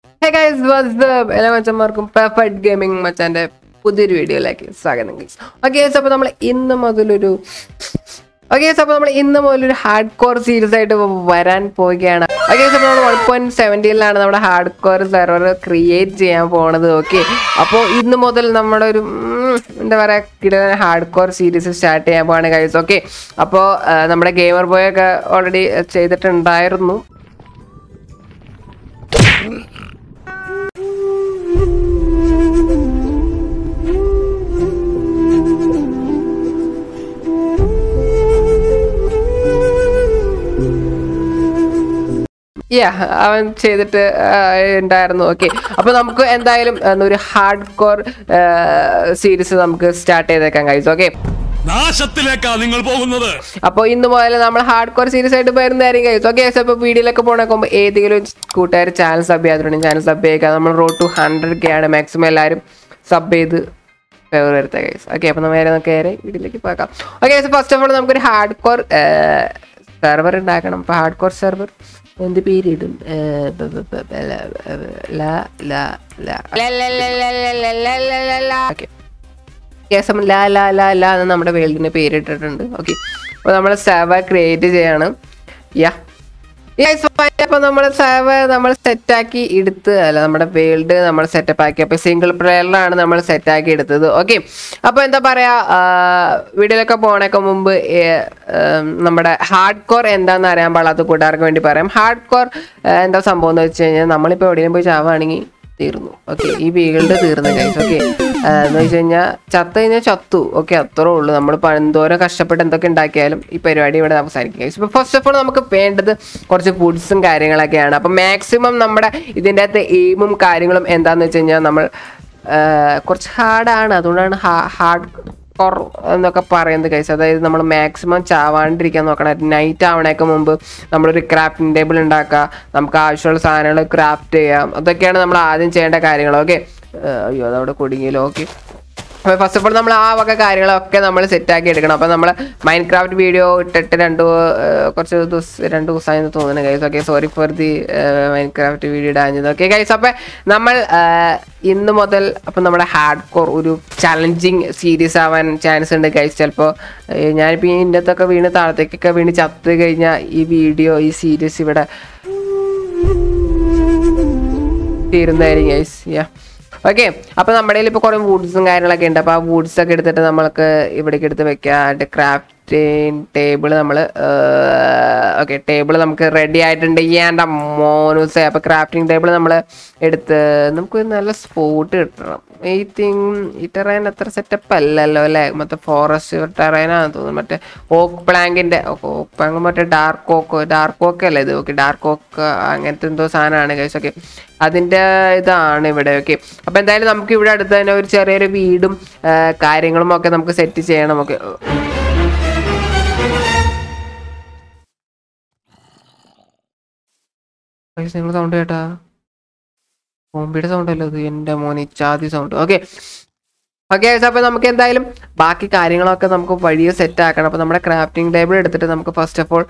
Hey guys, what's up? എല്ലാ മച്ചന്മാർക്കും perfect gaming മച്ചാന്റെ പുതിയൊരു വീഡിയോയിലേക്ക് സ്വാഗതം ഗൈസ്. ഓക്കെ, അപ്പോൾ നമ്മൾ ഇന്ന് മുതലൊരു ഹാർഡ് കോർ സീരീസ് ആയിട്ട് വരാൻ പോവുകയാണ്. ഓക്കെ, അപ്പോൾ നമ്മൾ 1.70 നമ്മുടെ ഹാർഡ് കോർ സെർവർ ക്രിയേറ്റ് ചെയ്യാൻ പോണത്. ഓക്കെ, അപ്പോൾ ഇന്ന് മുതൽ നമ്മുടെ ഒരു എന്താ പറയുക ഹാർഡ് കോർ സീരീസ് സ്റ്റാർട്ട് ചെയ്യാൻ പോവാണ് ഗൈസ്. ഓക്കെ, അപ്പോൾ നമ്മുടെ ഗെയിമർ ബോയ് ഒക്കെ ഓൾറെഡി ചെയ്തിട്ടുണ്ടായിരുന്നു. അവൻ ചെയ്തിട്ട് ഉണ്ടായിരുന്നു. ഓക്കെ, അപ്പൊ നമുക്ക് എന്തായാലും ഒരു ഹാർഡ് കോർ സീരീസ് നമുക്ക് സ്റ്റാർട്ട് ചെയ്തേക്കാം ഗൈസ്. ഓക്കെ, നാശത്തിലേക്കാണ് നിങ്ങൾ പോകുന്നത്. അപ്പോൾ ഇന്ന് മുതൽ നമ്മൾ ഹാർഡ് കോർ സീരീസ് ആയിട്ട് വരുന്നതായിരിക്കും ഗൈസ്. ഓക്കെ, അപ്പോൾ വീഡിയോയിലൊക്കെ പോകണമെങ്കിൽ ഏതെങ്കിലും കൂട്ടുകാർ ചാനൽ സബ് ചെയ്യാത്തിട്ടുണ്ടെങ്കിൽ ചാനൽ സബ് ചെയ്യുക. നമ്മൾ റോഡ് ടു 100K ആണ്. മാക്സിമം എല്ലാവരും സബ് ചെയ്ത് ഫേവർ വരുത്തുക ഗൈസ്. ഓക്കെ, അപ്പോൾ നേരെ വീഡിയോയിലേക്ക് പോകാം. ഓക്കെ, ഫസ്റ്റ് ഓഫ് ഓൾ നമുക്കൊരു ഹാർഡ് കോർ സെർവർ ഉണ്ടാക്കണം. അപ്പോൾ ഹാർഡ് കോർ സെർവർ എന്ത് പേരിടും? നമ്മുടെ വേൾഡിന് പേരിട്ടിട്ടുണ്ട്. ഓക്കെ, അപ്പോൾ നമ്മൾ സെർവർ ക്രിയേറ്റ് ചെയ്യാണ്. അപ്പോൾ നമ്മൾ സെർവർ നമ്മൾ സെറ്റാക്കി എടുത്ത് നമ്മുടെ വേൾഡ് നമ്മൾ സെറ്റപ്പ് ആക്കി. അപ്പോൾ സിംഗിൾ പ്ലെയറിലാണ് നമ്മൾ സെറ്റാക്കി എടുത്തത്. ഓക്കെ, അപ്പോൾ എന്താ പറയുക, വീഡിയോയിലൊക്കെ പോണേക്ക് മുമ്പ് നമ്മുടെ ഹാർഡ് കോർ എന്താണെന്ന് അറിയാൻ പാടില്ലാത്ത കൂട്ടുകാർക്ക് വേണ്ടി പറയാം. ഹാർഡ് കോർ എന്താ സംഭവം എന്ന് വെച്ച് കഴിഞ്ഞാൽ നമ്മളിപ്പോൾ എവിടെയും പോയി ചാവുകയാണെങ്കിൽ തീർന്നു. ഓക്കെ, ഈ വേൾഡ് തീർന്നു ഗൈസ്. ഓക്കെ, എന്ന് വെച്ച് കഴിഞ്ഞാൽ ചത്തു കഴിഞ്ഞാൽ ചത്തു. ഓക്കെ, അത്രേ ഉള്ളൂ. നമ്മൾ എന്തോരം കഷ്ടപ്പെട്ട് എന്തൊക്കെ ഉണ്ടാക്കിയാലും ഈ പരിപാടി ഇവിടെ അവസാനിക്കും ഗൈസ്. ഇപ്പോൾ ഫസ്റ്റ് ഓഫ് ഓൾ നമുക്ക് വേണ്ടത് കുറച്ച് ഫുഡ്സും കാര്യങ്ങളൊക്കെയാണ്. അപ്പം മാക്സിമം നമ്മുടെ ഇതിൻ്റെ അകത്ത് എയിമും കാര്യങ്ങളും എന്താണെന്ന് വെച്ച് കഴിഞ്ഞാൽ നമ്മൾ കുറച്ച് ഹാർഡാണ്. അതുകൊണ്ടാണ് ഹാർഡ് കോർ എന്നൊക്കെ പറയുന്നത് ഗൈസ്. അതായത് നമ്മൾ മാക്സിമം ചാവാണ്ടിരിക്കാൻ നോക്കണം. നൈറ്റ് ആവണേക്ക് മുമ്പ് നമ്മളൊരു ക്രാഫ്റ്റിംഗ് ടേബിൾ ഉണ്ടാക്കുക, നമുക്ക് ആവശ്യമുള്ള സാധനങ്ങൾ ക്രാഫ്റ്റ് ചെയ്യാം. അതൊക്കെയാണ് നമ്മൾ ആദ്യം ചെയ്യേണ്ട കാര്യങ്ങൾ. ഓക്കെ, അയ്യോ അതവിടെ കുടുങ്ങിയല്ലോ. ഓക്കെ, അപ്പോൾ ഫസ്റ്റ് ഓഫ് ഓൾ നമ്മൾ ആ വക കാര്യങ്ങളൊക്കെ നമ്മൾ സെറ്റാക്കി എടുക്കണം. അപ്പോൾ നമ്മൾ മൈൻക്രാഫ്റ്റ് വീഡിയോ ഇട്ടിട്ട് 2 ദിവസമായെന്ന് തോന്നുന്നു guys. Okay, sorry for the Minecraft video ഇടാഞ്ഞത്. ഓക്കെ ഗൈസ്, അപ്പോൾ നമ്മൾ ഇന്ന് മുതൽ അപ്പോൾ നമ്മുടെ ഹാർഡ് കോർ ഒരു ചലഞ്ചിങ് സീരീസ് ആവാൻ ചാൻസ് ഉണ്ട് ഗൈസ്. ചിലപ്പോൾ ഞാനിപ്പോൾ ഇതിൻ്റെ അകത്തൊക്കെ വീണ് താഴത്തേക്കൊക്കെ വീണ് ചത്ത് കഴിഞ്ഞാൽ ഈ സീരീസ് ഇവിടെ തീരുന്നതായിരിക്കും ഗൈസ്. ഓക്കെ, അപ്പോൾ നമ്മുടെ കയ്യിൽ ഇപ്പോൾ കുറേ വുഡ്സും കാര്യങ്ങളൊക്കെ ഉണ്ട്. അപ്പോൾ ആ വുഡ്സൊക്കെ എടുത്തിട്ട് നമ്മൾക്ക് ഇവിടേക്ക് എടുത്ത് വെക്കാം. ക്രാഫ്റ്റിംഗ് ടേബിൾ നമ്മൾ ഓക്കെ ടേബിൾ നമുക്ക് റെഡി ആയിട്ടുണ്ട്. എൻ്റെ മോനൂസേ, അപ്പോൾ ക്രാഫ്റ്റിംഗ് ടേബിൾ നമ്മൾ എടുത്ത് നമുക്ക് നല്ല സ്പോട്ട് കിട്ടണം. ഈ ടെറൈൻ അത്ര സെറ്റപ്പ് അല്ലല്ലോ അല്ലേ? മറ്റേ ഫോറസ്റ്റ് ടെറൈനാണെന്ന് തോന്നുന്നു. മറ്റേ ഓക്ക് പ്ലാങ്കിൻ്റെ മറ്റേ ഡാർക്ക് ഓക്ക് അല്ലേ ഇത്? ഓക്കെ, ഡാർക്ക് ഓക്ക് അങ്ങനത്തെ എന്തോ സാധനമാണ് ഗൈസ്. ഓക്കെ, അതിൻ്റെ ഇതാണ് ഇവിടെ. ഓക്കെ, അപ്പോൾ എന്തായാലും നമുക്ക് ഇവിടെ അടുത്ത് തന്നെ ഒരു ചെറിയൊരു വീടും കാര്യങ്ങളും ഒക്കെ നമുക്ക് സെറ്റ് ചെയ്യണം. ഓക്കെ, നിങ്ങൾ സൗണ്ട് കേട്ടാ? ബോംബിയുടെ സൗണ്ട് അല്ലോ ഇത്? എൻ്റെ മോനെ ചാതി സൗണ്ട്. ഓക്കെ, അപ്പോൾ നമുക്ക് എന്തായാലും ബാക്കി കാര്യങ്ങളൊക്കെ നമുക്ക് വഴിയെ സെറ്റ് ആക്കണം. അപ്പോൾ നമ്മുടെ ക്രാഫ്റ്റിംഗ് ടേബിൾ എടുത്തിട്ട് നമുക്ക് ഫസ്റ്റ് ഓഫ് ഓൾ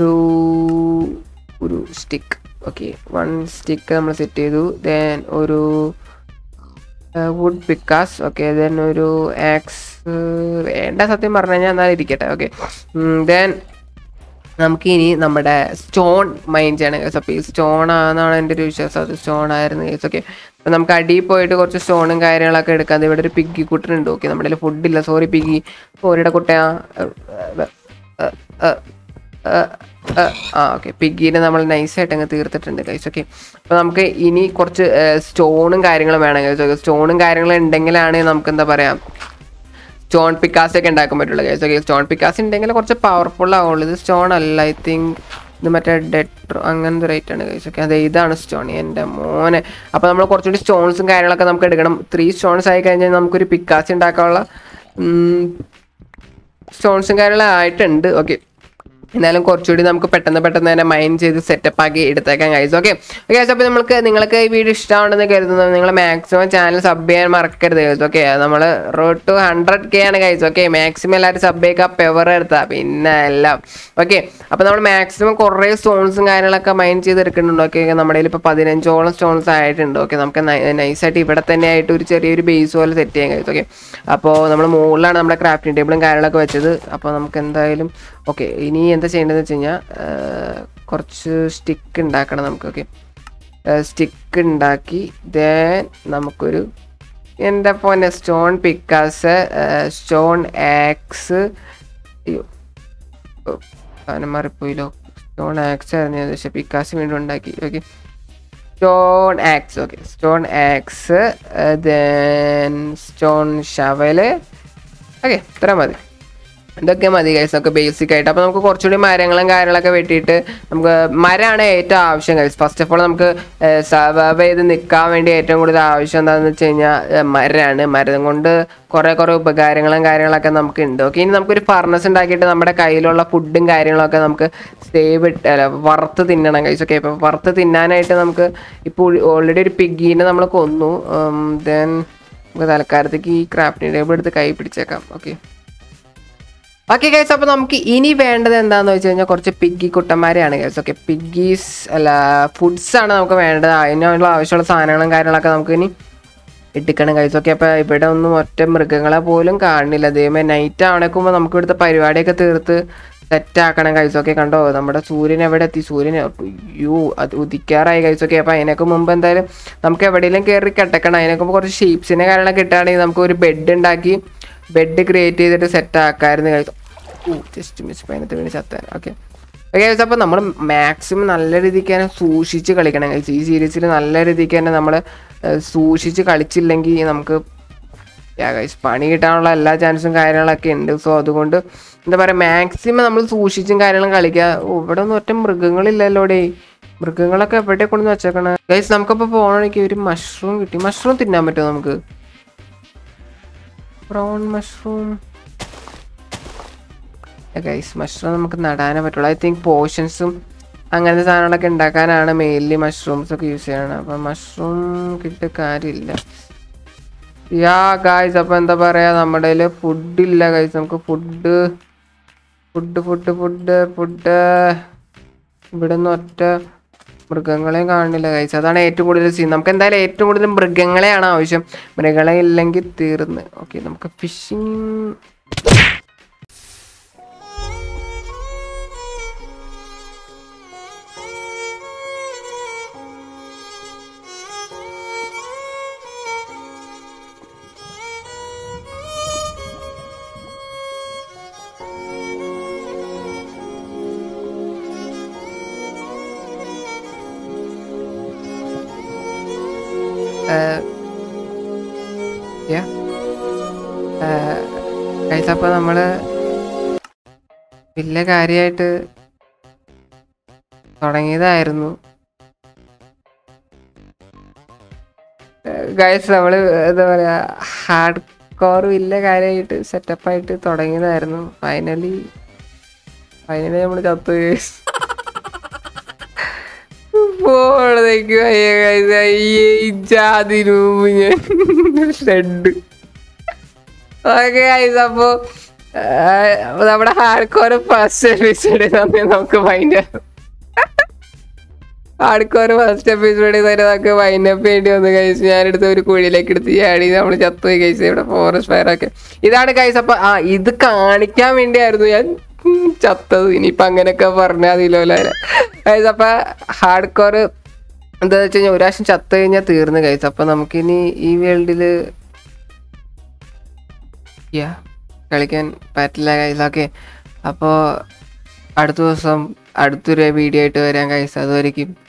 ഒരു സ്റ്റിക്ക്. ഓക്കെ, 1 സ്റ്റിക്ക് നമ്മൾ സെറ്റ് ചെയ്തു. ദെൻ ഒരു വുഡ് പിക്കാസ്. ഓക്കെ, ദെൻ ഒരു ആക്സ് വേണ്ട സത്യം പറഞ്ഞു കഴിഞ്ഞാൽ എന്നാലും ഇരിക്കട്ടെ. ഓക്കെ, ദെൻ നമുക്ക് ഇനി നമ്മുടെ സ്റ്റോൺ മൈൻ ചെയ്യണം ഗൈസ്. അപ്പോൾ ഈ സ്റ്റോൺ ആണെന്നാണ് എൻ്റെ ഒരു വിശ്വാസം. അത് സ്റ്റോൺ ആയിരുന്നു ഗൈസ്. ഓക്കെ, അപ്പോൾ നമുക്ക് അടിയിൽ പോയിട്ട് കുറച്ച് സ്റ്റോണും കാര്യങ്ങളൊക്കെ എടുക്കാം. ഇവിടെ ഒരു പിഗ്ഗി കുട്ടനുണ്ട്. ഓക്കെ, നമ്മുടെ കയ്യിൽ ഫുഡില്ല. Sorry piggy. ഓരുടെ കുട്ടയാ. ഓക്കെ, പിഗ്ഗീനെ നമ്മൾ നൈസായിട്ട് അങ്ങ് തീർത്തിട്ടുണ്ട് ഗൈസ്. ഓക്കെ, അപ്പോൾ നമുക്ക് ഇനി കുറച്ച് സ്റ്റോണും കാര്യങ്ങളും വേണം ഗൈസ്. സ്റ്റോണും കാര്യങ്ങളും ഉണ്ടെങ്കിലാണ് നമുക്ക് എന്താ പറയുക സ്റ്റോൺ പിക്കാസൊക്കെ ഉണ്ടാക്കാൻ പറ്റുള്ളൂ ഗൈസ്. ഓക്കെ, സ്റ്റോൺ പിക്കാസ് ഉണ്ടെങ്കിൽ കുറച്ച് പവർഫുൾ ആവുള്ളൂ. ഇത് സ്റ്റോൺ അല്ല, ഐ തിങ്ക് ഇത് മറ്റേ ഡെട്രോ അങ്ങനത്തെ റേറ്റ് ആണ് ഗൈസ്. ഓക്കെ, അതെ ഇതാണ് സ്റ്റോൺ. എൻ്റെ മോനെ, അപ്പോൾ നമ്മൾ കുറച്ചുകൂടി സ്റ്റോൺസും കാര്യങ്ങളൊക്കെ നമുക്ക് എടുക്കണം. 3 സ്റ്റോൺസ് ആയി കഴിഞ്ഞാൽ നമുക്കൊരു പിക്കാസ് ഉണ്ടാക്കാനുള്ള സ്റ്റോൺസും കാര്യങ്ങളും ആയിട്ടുണ്ട്. ഓക്കെ, എന്നാലും കുറച്ചുകൂടി നമുക്ക് പെട്ടെന്ന് തന്നെ മൈൻഡ് ചെയ്ത് സെറ്റപ്പ് ആക്കി എടുത്തേക്കാം ഗൈസ്. ഓക്കെ ഗൈസ്, അപ്പോൾ നിങ്ങൾക്ക് ഈ വീഡിയോ ഇഷ്ടമാണെന്ന് കരുതുന്നു. നിങ്ങൾ മാക്സിമം ചാനൽ സബ് ചെയ്യാൻ മറക്കരുത് ഗൈസ്. ഓക്കെ, നമ്മൾ റോഡ് ടു 100K ആണ് ഗൈസ്. ഓക്കെ, മാക്സിമം എല്ലാവരും സബ് ചെയ്യുക, പെവർ എടുത്താൽ പിന്നെ എല്ലാം. ഓക്കെ, അപ്പോൾ നമ്മൾ മാക്സിമം കുറേ സ്റ്റോൺസും കാര്യങ്ങളൊക്കെ മൈൻഡ് ചെയ്തെടുക്കുന്നുണ്ട്. ഓക്കെ, നമ്മുടെ കയ്യിൽ ഇപ്പോൾ 15ഓളം സ്റ്റോൺസ് ആയിട്ടുണ്ട്. ഓക്കെ, നമുക്ക് നൈസായിട്ട് ഇവിടെ തന്നെ ആയിട്ട് ഒരു ചെറിയൊരു ബേസ് പോലെ സെറ്റ് ചെയ്യാൻ ഗൈസ്. ഓക്കെ, അപ്പോൾ നമ്മൾ മുകളിലാണ് നമ്മുടെ ക്രാഫ്റ്റിംഗ് ടേബിളും കാര്യങ്ങളൊക്കെ വെച്ചത്. അപ്പോൾ നമുക്ക് എന്തായാലും ഓക്കെ, ഇനി എന്താ ചെയ്യേണ്ടതെന്ന് വെച്ച് കഴിഞ്ഞാൽ കുറച്ച് സ്റ്റിക്ക് ഉണ്ടാക്കണം നമുക്ക്. ഓക്കെ, സ്റ്റിക്ക് ഉണ്ടാക്കി ദെൻ നമുക്കൊരു എൻ്റെ പോലെ സ്റ്റോൺ പിക്കാസ്, സ്റ്റോൺ ആക്സ്, സാധനം മാറിപ്പോയില്ലോ. സ്റ്റോൺ ആക്സ് ആയിരുന്നു ഞാൻ പക്ഷേ പിക്കാസ് വീണ്ടും ഉണ്ടാക്കി. Okay, stone axe. Okay, stone axe then stone shovel. Okay, ഇത്ര മതി, ഇതൊക്കെ മതി ഗൈസ്. നമുക്ക് ബേസിക് ആയിട്ട്. അപ്പോൾ നമുക്ക് കുറച്ചുകൂടി മരങ്ങളും കാര്യങ്ങളൊക്കെ വെട്ടിയിട്ട് നമുക്ക് മരമാണ് ഏറ്റവും ആവശ്യം ഗൈസ്. ഫസ്റ്റ് ഓഫ് ഓൾ നമുക്ക് സർവൈവ് ചെയ്ത് നിൽക്കാൻ വേണ്ടി ഏറ്റവും കൂടുതൽ ആവശ്യം എന്താണെന്ന് വെച്ച് കഴിഞ്ഞാൽ മരമാണ്. മരം കൊണ്ട് കുറേ ഉപകാരങ്ങളും കാര്യങ്ങളൊക്കെ നമുക്ക് ഉണ്ട്. ഓക്കെ, ഇനി നമുക്കൊരു ഫർണസ് ഉണ്ടാക്കിയിട്ട് നമ്മുടെ കയ്യിലുള്ള ഫുഡും കാര്യങ്ങളൊക്കെ നമുക്ക് വറുത്ത് തിന്നണം ഗൈസ്. ഓക്കെ, ഇപ്പോൾ വറുത്ത് തിന്നാനായിട്ട് നമുക്ക് ഇപ്പോൾ ഓൾറെഡി ഒരു പിഗീനെ നമ്മൾ കൊന്നു. ദെൻ നമുക്ക് തൽക്കാലത്തേക്ക് ഈ ക്രാഫ്റ്റിംഗ് ടേബിൾ എടുത്ത് കൈ പിടിച്ചേക്കാം. ഓക്കെ ഓക്കെ ഗൈസ്, അപ്പോൾ നമുക്ക് ഇനി വേണ്ടത് എന്താണെന്ന് വെച്ച് കഴിഞ്ഞാൽ കുറച്ച് പിഗ്ഗി കുട്ടന്മാരെയാണ് ഗൈസ്. ഓക്കെ, പിഗ്ഗീസ് അല്ല ഫുഡ്സാണ് നമുക്ക് വേണ്ടത്. അതിനുള്ള ആവശ്യമുള്ള സാധനങ്ങളും കാര്യങ്ങളൊക്കെ നമുക്ക് ഇനി എടുക്കണം ഗൈസ്. ഓക്കെ, അപ്പോൾ ഇവിടെ ഒന്നും ഒറ്റ മൃഗങ്ങളെ പോലും കാണുന്നില്ല. അതേമാതിരി നൈറ്റ് ആവണേക്കുമ്പോൾ നമുക്ക് ഇവിടുത്തെ പരിപാടിയൊക്കെ തീർത്ത് സെറ്റാക്കണം ഗൈസ്. ഓക്കെ, കണ്ടോ നമ്മുടെ സൂര്യൻ എവിടെ എത്തി? സൂര്യൻ അത് ഉദിക്കാറായി ഗൈസ്. ഓക്കെ, അപ്പോൾ അതിനൊക്കെ മുമ്പ് എന്തായാലും നമുക്ക് എവിടെയെങ്കിലും കയറി കിടക്കണം. അതിനൊക്കെ കുറച്ച് ഷീപ്സിനെ കാര്യങ്ങളൊക്കെ കിട്ടുകയാണെങ്കിൽ നമുക്ക് ഒരു ബെഡ് ഉണ്ടാക്കി ബെഡ് ക്രിയേറ്റ് ചെയ്തിട്ട് സെറ്റ് ആക്കാമായിരുന്നു ഗൈസ്. ജസ്റ്റ് മിസ് പതിനകത്ത് വീണ് ചത്താൻ. ഓക്കെ ഗൈസ്, അപ്പോൾ നമ്മൾ മാക്സിമം നല്ല രീതിക്ക് തന്നെ സൂക്ഷിച്ച് കളിക്കണം ഗൈസ്. ഈ സീരീസിൽ നല്ല രീതിക്ക് തന്നെ നമ്മൾ സൂക്ഷിച്ച് കളിച്ചില്ലെങ്കിൽ നമുക്ക് ഗൈസ് പണി കിട്ടാനുള്ള എല്ലാ ചാൻസും കാര്യങ്ങളൊക്കെ ഉണ്ട്. സോ അതുകൊണ്ട് എന്താ പറയുക, മാക്സിമം നമ്മൾ സൂക്ഷിച്ചും കാര്യങ്ങളും കളിക്കുക. ഇവിടെ ഒന്നും ഒറ്റ മൃഗങ്ങളില്ലല്ലോടെ. മൃഗങ്ങളൊക്കെ എവിടെ കൊണ്ടുവന്ന് വെച്ചേക്കണേ ഗൈസ്. നമുക്കപ്പോൾ പോകണമെങ്കിൽ ഒരു മഷ്റൂം കിട്ടി. മഷ്റൂം തിന്നാൻ പറ്റുമോ നമുക്ക്? ബ്രൗൺ മഷ്റൂം ഗൈസ്, മഷ്റൂം നമുക്ക് നടാനേ പറ്റുള്ളൂ. ഐ തിങ്ക് പോഷൻസും അങ്ങനത്തെ സാധനങ്ങളൊക്കെ ഉണ്ടാക്കാനാണ് മെയിൻലി മഷ്റൂംസ് ഒക്കെ യൂസ് ചെയ്യണം. അപ്പം മഷ്റൂം കിട്ടിയ കാര്യമില്ല ഗൈസ്. അപ്പോൾ എന്താ പറയുക, നമ്മുടെ കയ്യിൽ ഫുഡില്ല ഗൈസ്. നമുക്ക് ഫുഡ് ഇവിടെ നിന്ന് ഒറ്റ മൃഗങ്ങളെയും കാണുന്നില്ല ഗൈസ്. അതാണ് ഏറ്റവും കൂടുതൽ സീൻ. നമുക്ക് എന്തായാലും ഏറ്റവും കൂടുതൽ മൃഗങ്ങളെയാണ് ആവശ്യം. മൃഗങ്ങളെ ഇല്ലെങ്കിൽ തീർന്ന്. ഓക്കെ, നമുക്ക് ഫിഷിങ് ഗൈസ്. അപ്പോൾ നമ്മൾ വലിയ കാര്യമായിട്ട് തുടങ്ങിയതായിരുന്നു ഗൈസ്. നമ്മൾ എന്താ പറയുക, ഹാർഡ് കോർ വലിയ കാര്യമായിട്ട് സെറ്റപ്പായിട്ട് തുടങ്ങിയതായിരുന്നു. ഫൈനലി നമ്മൾ ചത്തു പോണതേക്ക് ജാതിനു ഷെഡ്. ഓക്കെ ഗൈസ്, അപ്പോൾ നമ്മുടെ ഹാർഡ് കോർ ഫസ്റ്റ് എപ്പിസോഡ് നമുക്ക് ഫസ്റ്റ് എപ്പിസോഡിൽ തന്നെ നമുക്ക് വൈൻഡപ്പ് ചെയ്യേണ്ടി വന്നു ഗൈസ്. ഞാനെടുത്ത് ഒരു കുഴിയിലേക്ക് എടുത്ത് ചാടി നമ്മൾ ചത്തുപോയി ഗൈസ്. ഇവിടെ ഫോറസ്റ്റ് ഫയറൊക്കെ ഇതാണ് ഗൈസ്. അപ്പോൾ ഇത് കാണിക്കാൻ വേണ്ടിയായിരുന്നു ഞാൻ ചത്തത്. ഇനിയിപ്പോൾ അങ്ങനെയൊക്കെ പറഞ്ഞാൽ അതിലോ ഗൈസ്. അപ്പോൾ ഹാർഡ് കോർ എന്താണെന്ന് വെച്ച് കഴിഞ്ഞാൽ ഒരു പ്രാവശ്യം ചത്തു കഴിഞ്ഞാൽ തീർന്നു ഗൈസ്. അപ്പോൾ നമുക്കിനി ഈ വേൾഡിൽ കളിക്കാൻ പറ്റില്ല ഗൈസ്. ഓക്കെ, അപ്പോൾ അടുത്ത ദിവസം അടുത്തൊരു വീഡിയോ ആയിട്ട് വരാം ഗൈസ്. അതുവരെയ്ക്കും